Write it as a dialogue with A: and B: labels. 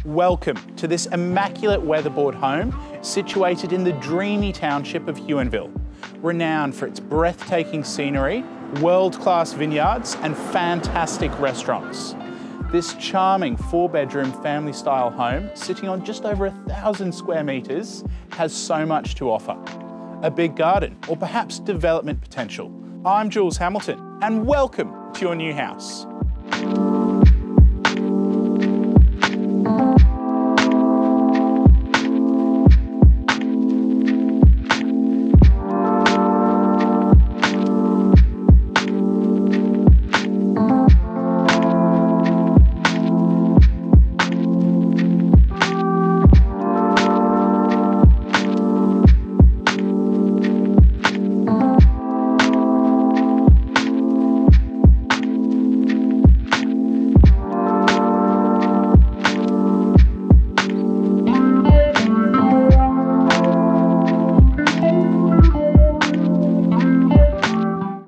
A: Welcome to this immaculate weatherboard home situated in the dreamy township of Huonville, renowned for its breathtaking scenery, world-class vineyards and fantastic restaurants. This charming 4-bedroom family-style home, sitting on just over 1,000 square metres, has so much to offer. A big garden or perhaps development potential. I'm Jules Hamilton and welcome to your new house.